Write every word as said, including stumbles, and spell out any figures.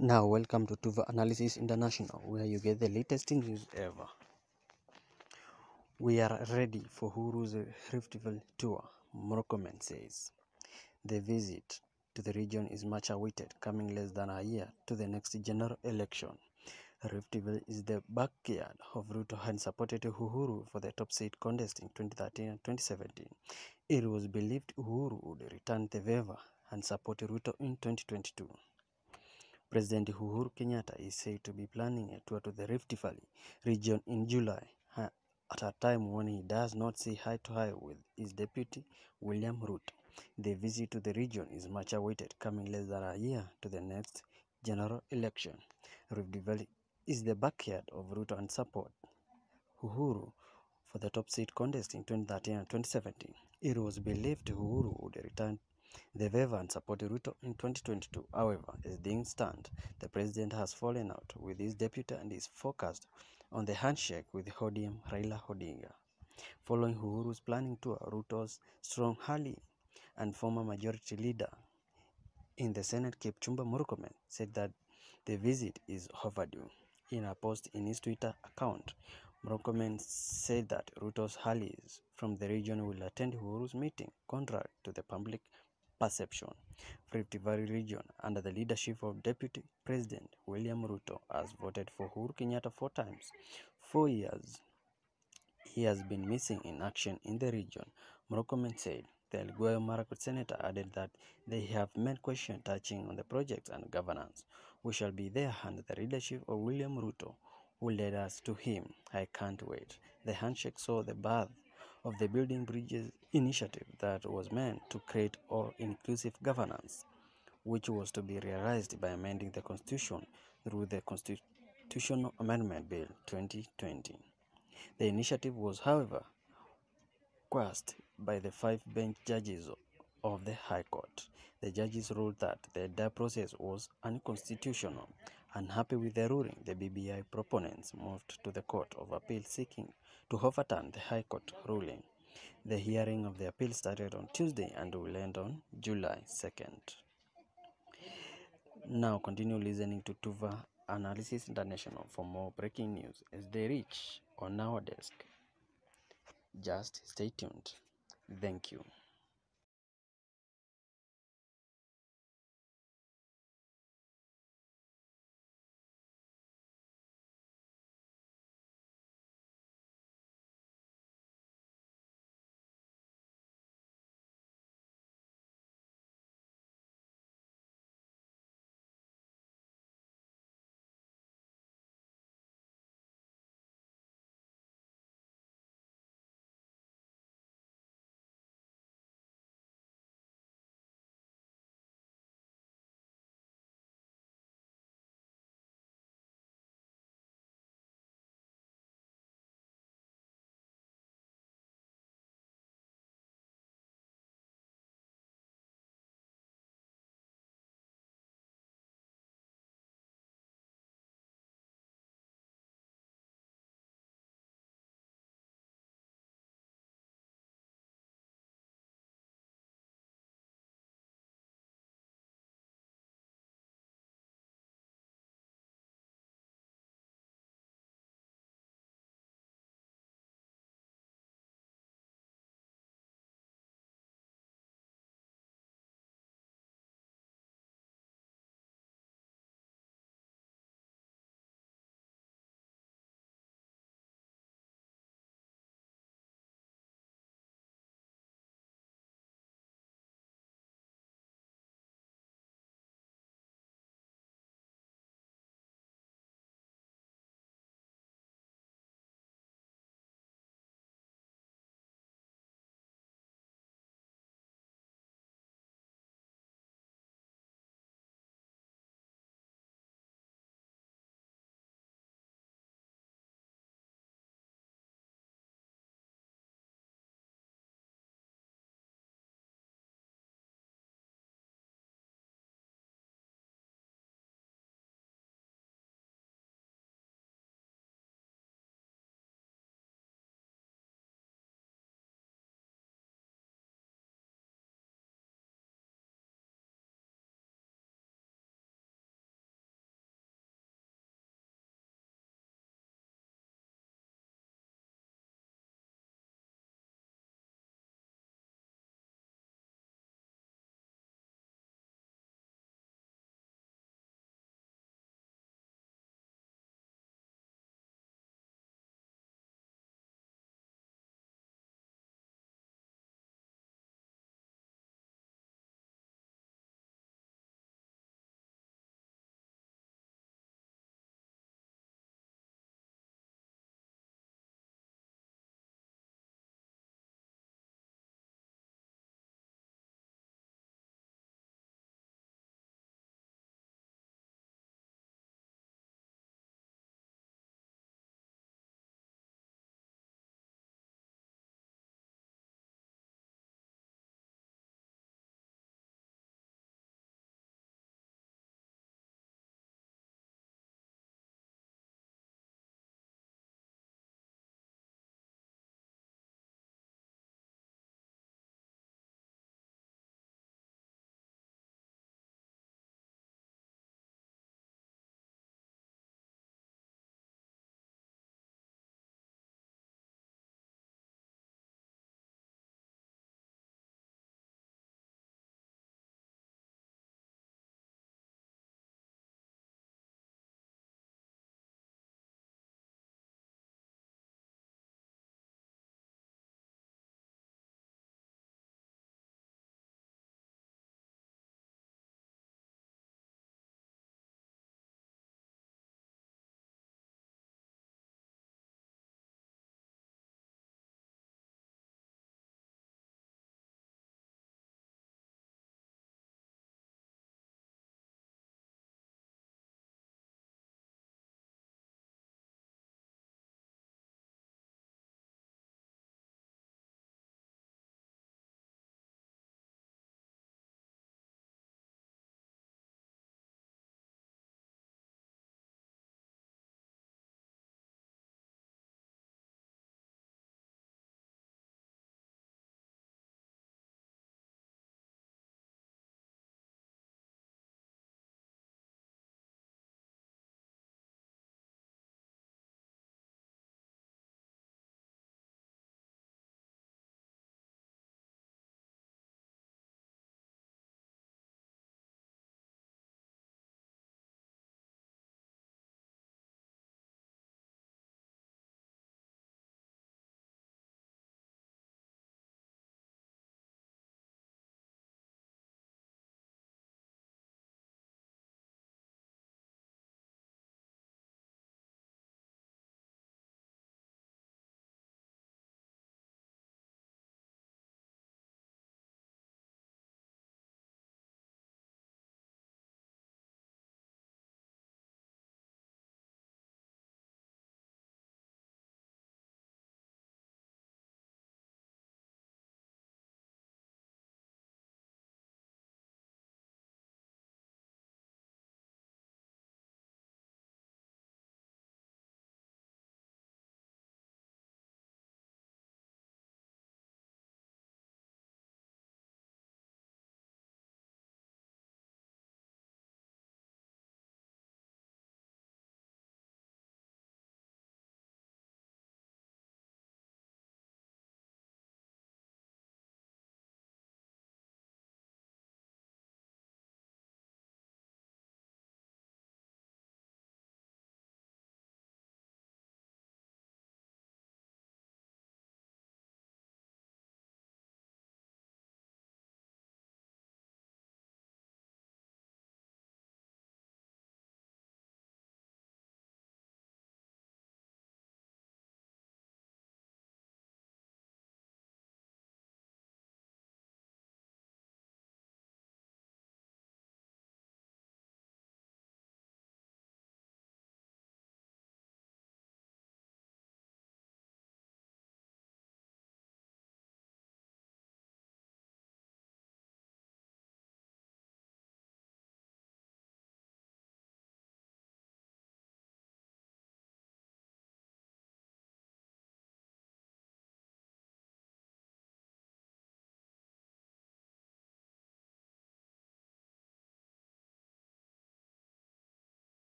Now, welcome to Tuva Analysis International, where you get the latest news ever. We are ready for Uhuru's Rift Valley tour, Murkomen says. The visit to the region is much awaited, coming less than a year to the next general election. Rift Valley is the backyard of Ruto and supported Uhuru for the top seat contest in twenty thirteen and twenty seventeen. It was believed Uhuru would return the favor and support Ruto in twenty twenty-two. President Uhuru Kenyatta is said to be planning a tour to the Rift Valley region in July, at a time when he does not see eye to eye with his deputy, William Ruto. The visit to the region is much awaited, coming less than a year to the next general election. Rift Valley is the backyard of Ruto and support Uhuru for the top seat contest in twenty thirteen and twenty seventeen. It was believed Uhuru would return the favor and support Ruto in twenty twenty-two. However, as things stand, the president has fallen out with his deputy and is focused on the handshake with O D M Raila Odinga. Following Uhuru's planning tour, Ruto's strong ally and former majority leader in the Senate, Kipchumba Murkomen, said that the visit is overdue. In a post in his Twitter account, Murkomen said that Ruto's allies from the region will attend Uhuru's meeting, contrary to the public perception. Rift Valley region, under the leadership of Deputy President William Ruto, has voted for Uhuru Kenyatta four times. Four years he has been missing in action in the region, Murkomen said. The Elgeyo Marakwet senator added that they have made questions touching on the projects and governance. We shall be there under the leadership of William Ruto, who led us to him. I can't wait. The handshake saw the birth of the Building Bridges initiative that was meant to create all-inclusive governance, which was to be realized by amending the Constitution through the Constitutional Amendment Bill twenty twenty. The initiative was, however, quashed by the five-bench judges of the High Court. The judges ruled that the entire process was unconstitutional. Unhappy with the ruling, the B B I proponents moved to the Court of Appeal seeking to overturn the High Court ruling. The hearing of the appeal started on Tuesday and will end on July second. Now continue listening to Tuva Analysis International for more breaking news as they reach on our desk. Just stay tuned. Thank you.